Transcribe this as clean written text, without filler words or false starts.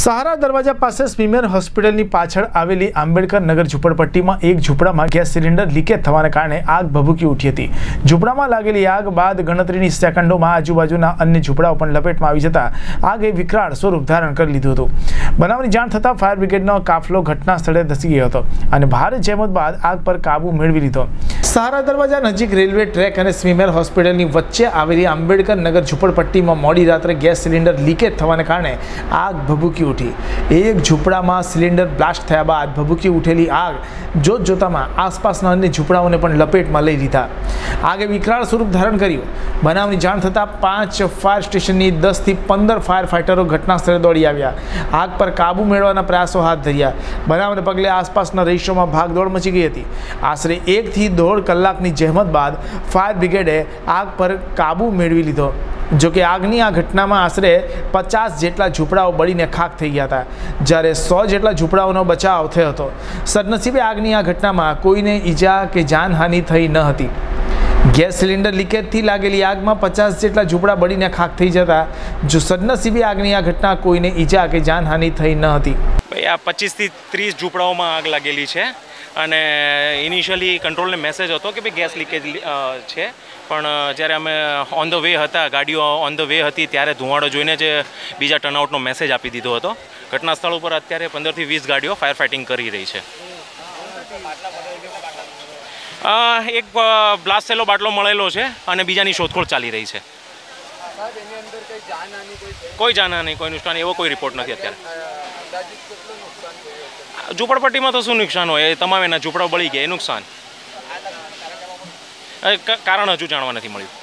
સહારા દરવાજા પાસે સ્વીમેર હોસ્પિટલની પાછળ આવેલી આંબેડકર નગર ઝૂંપડપટ્ટીમાં એક ઝૂંપડામાં ગેસ સિલિન્ડર લીકેજ થવાને કારણે આગ ભભૂકી ઉઠી હતી। ઝૂંપડામાં લાગેલી આગ બાદ ગણતરીની સેકન્ડોમાં આજુબાજુના અન્ય ઝૂંપડાઓ પણ લપેટમાં આવી જતા આગે વિકરાળ સ્વરૂપ ધારણ કરી લીધું હતું। બનાવની જાણ થતાં ફાયર બ્રિગેડનો કાફલો ઘટના સ્થળે ધસી ગયો હતો અને ભારે જહેમત બાદ આગ પર કાબુ મેળવી લીધો। સહારા દરવાજા નજીક રેલવે ટ્રેક અને સ્વીમેર હોસ્પિટલની વચ્ચે આવેલી આંબેડકર નગર ઝૂંપડપટ્ટીમાં મોડી રાત્રે ગેસ સિલિન્ડર લીકેજ થવાને કારણે આગ ભભૂકી ઉઠી। એક ઝૂંપડામાં સિલિન્ડર બ્લાસ્ટ થયા બાદ ભભૂકી ઉઠેલી આગ જોતામાં આસપાસના અન્ય ઝૂંપડાઓને પણ લપેટમાં લઈ લીધા। આગે વિકરાળ સ્વરૂપ ધારણ કર્યું। બનાવની જાણ થતાં 5 ફાયર સ્ટેશનની 10 થી 15 ફાયર ફાઇટરો ઘટના સ્થળે દોડી આવ્યા। આગ પર કાબુ મેળવવાના પ્રયાસો હાથ ધર્યા। બનાવને પગલે આસપાસના રહીશોમાં ભાગદોડ મચી ગઈ હતી। આશરે 1 થી 1.5 કલાકની જહેમત બાદ ફાયર બ્રિગેડે આગ પર કાબુ મેળવી લીધો। જો કે આગની આ ઘટનામાં આશરે 50 જેટલા ઝૂંપડાઓ બળીને ખાખ થઈ ગયા હતા, જ્યારે 100 જેટલા ઝૂંપડાઓનો બચાવ થયો હતો। સદનસીબે આગની આ ઘટનામાં કોઈને ઈજા કે જાનહાનિ થઈ ન હતી। ગેસ સિલિન્ડર લીકેજથી લાગેલી આગમાં 50 જેટલા ઝૂંપડા બળીને ખાખ થઈ જતા જો સદનસીબે આગની આ ઘટના કોઈને ઈજા કે જાનહાનિ થઈ ન હતી। ભાઈ આ 25 થી 30 ઝૂંપડાઓમાં આગ લાગેલી છે અને ઇનિશિયલી કંટ્રોલને મેસેજ હતો કે ભાઈ ગેસ લીકેજ છે, પણ જ્યારે અમે ઓન ધ વે હતા, ગાડીઓ ઓન ધ વે હતી, ત્યારે ધુવાડો જોઈને જ બીજા ટર્નઆઉટનો મેસેજ આપી દીધો હતો। ઘટના સ્થળ ઉપર અત્યારે 15 થી 20 ગાડીઓ ફાયર ફાઇટિંગ કરી રહી છે। એક બ્લાસ્ટ થયેલો બાટલો મળેલો છે અને બીજાની શોધખોળ ચાલી રહી છે। કોઈ જાનહાનિ, કોઈ નુકસાન એવો કોઈ રિપોર્ટ નથી અત્યારે। ઝૂંપડપટ્ટીમાં તો શું નુકસાન હોય, તમામ એના ઝૂંપડાઓ બળી ગયા, એ નુકસાન। કારણ હજુ જાણવા નથી મળ્યું।